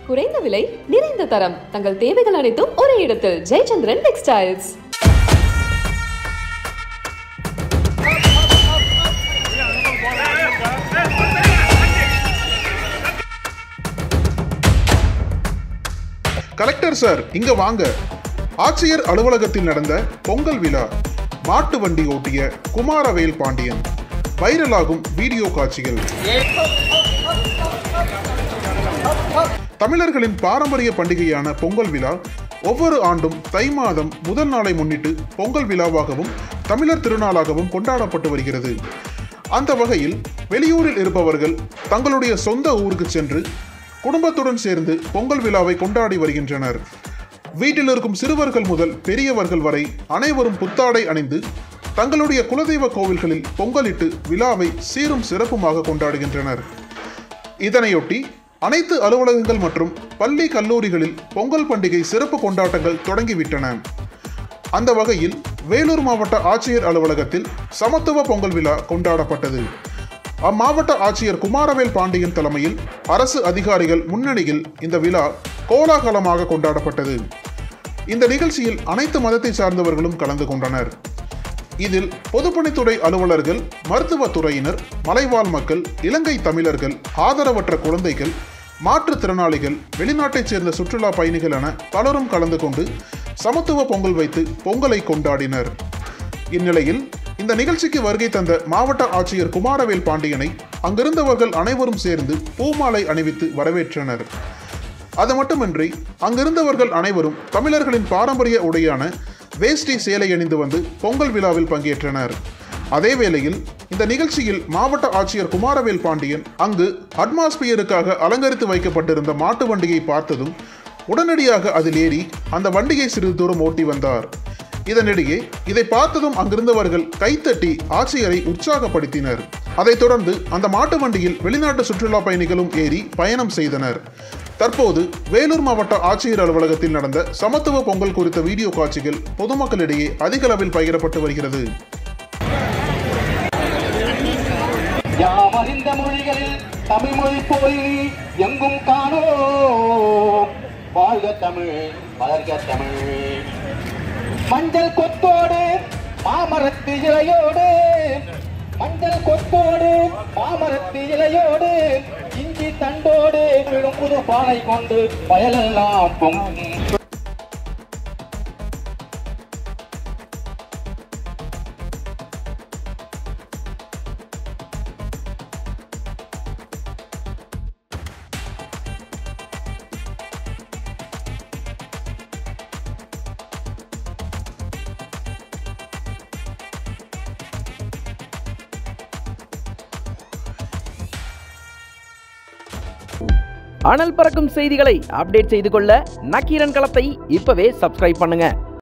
குறைந்த விலை, நிறைந்த தரம். தங்கள் தேவைகள் அனைத்தும் ஒரே இடத்தில். ஜெயச்சந்திரன் டெக்ஸ்டைல்ஸ். கலெக்டர் சார், இங்க வாங்க. ஆட்சியர் அலுவலகத்தில் நடந்த பொங்கல் விழா. மாட்டு வண்டி ஓட்டிய குமாரவேல் பாண்டியன். வைரலாகும் வீடியோ காட்சிகள். தமிழர்களின் பாரம்பரிய பண்டிகையான பொங்கல் விழா ஒவ்வொரு ஆண்டும் தை மாதம் முதல் நாளை முன்னிட்டு பொங்கல் விழாவாகவும் தமிழர் திருநாளாகவும் கொண்டாடப்பட்டு வருகிறது. அந்த வகையில் வெளியூரில் இருப்பவர்கள் தங்களுடைய சொந்த ஊருக்கு சென்று குடும்பத்துடன் சேர்ந்து பொங்கல் விழாவை கொண்டாடி வருகின்றனர். வீட்டில் இருக்கும் சிறுவர்கள் முதல் பெரியவர்கள் வரை அனைவரும் புத்தாடை அணிந்து தங்களுடைய குலதெய்வ கோவில்களில் பொங்கலிட்டு விழாவை சீரும் சிறப்புமாக கொண்டாடுகின்றனர். இதனையொட்டி அனைத்து அலுவலகங்கள் மற்றும் பள்ளி கல்லூரிகளில் பொங்கல் பண்டிகை சிறப்பு கொண்டாட்டங்கள் தொடங்கிவிட்டன. அந்த வகையில் வேலூர் மாவட்ட ஆட்சியர் அலுவலகத்தில் சமத்துவ பொங்கல் விழா கொண்டாடப்பட்டது. அம்மாவட்ட ஆட்சியர் குமாரவேல் பாண்டியன் தலைமையில் அரசு அதிகாரிகள் முன்னணியில் இந்த விழா கோலாகலமாக கொண்டாடப்பட்டது. இந்த நிகழ்ச்சியில் அனைத்து மதத்தை சார்ந்தவர்களும் கலந்து கொண்டனர். இதில் பொதுப்பணித்துறை அலுவலர்கள், மருத்துவத்துறையினர், மலைவாழ் மக்கள், இலங்கை தமிழர்கள், ஆதரவற்ற குழந்தைகள், மாற்றுத்திறனாளிகள், வெளிநாட்டைச் சேர்ந்த சுற்றுலா பயணிகள் என பலரும் கலந்து கொண்டு சமத்துவ பொங்கல் வைத்து பொங்கலை கொண்டாடினர். இந்நிலையில் இந்த நிகழ்ச்சிக்கு வருகை தந்த மாவட்ட ஆட்சியர் குமாரவேல் பாண்டியனை அங்கிருந்தவர்கள் அனைவரும் சேர்ந்து பூமாலை அணிவித்து வரவேற்றனர். அது மட்டுமின்றி அங்கிருந்தவர்கள் அனைவரும் தமிழர்களின் பாரம்பரிய உடையான வேஷ்டி சேலை அணிந்து வந்து பொங்கல் விழாவில் பங்கேற்றனர். அதே வேளையில் இந்த நிகழ்ச்சியில் மாவட்ட ஆட்சியர் குமாரவேல் பாண்டியன் அங்கு அட்மாஸ்பியருக்காக அலங்கரித்து வைக்கப்பட்டிருந்த மாட்டு வண்டியை பார்த்ததும் உடனடியாக அதில் ஏறி அந்த வண்டியை சிறிது தூரம் ஓட்டி வந்தார். இதனிடையே இதை பார்த்ததும் அங்கிருந்தவர்கள் கைத்தட்டி ஆட்சியரை உற்சாகப்படுத்தினர். அதைத் தொடர்ந்து அந்த மாட்டு வண்டியில் வெளிநாட்டு சுற்றுலா பயணிகளும் ஏறி பயணம் செய்தனர். தற்போது வேலூர் மாவட்ட ஆட்சியர் அலுவலகத்தில் நடந்த சமத்துவ பொங்கல் குறித்த வீடியோ காட்சிகள் பொதுமக்களிடையே அதிக அளவில் பகிரப்பட்டு வருகிறது. யாமறிந்த மொழிகளில் தமிழ் மொழி போய் எங்கும் காணோ. வாழ்க தமிழ், வளர்க தமிழ். மஞ்சள் கொத்தோடு மாமரத்து இலையோடு, மஞ்சள் கொத்தோடு மாமரத்து இலையோடு, இஞ்சி தண்டோடு விடும் புது பானை கொண்டு வயலெல்லாம் பொங்கும். அனல் பறக்கும் செய்திகளை அப்டேட் செய்து கொள்ள நக்கீரன் களத்தை இப்பவே சப்ஸ்கிரைப் பண்ணுங்க.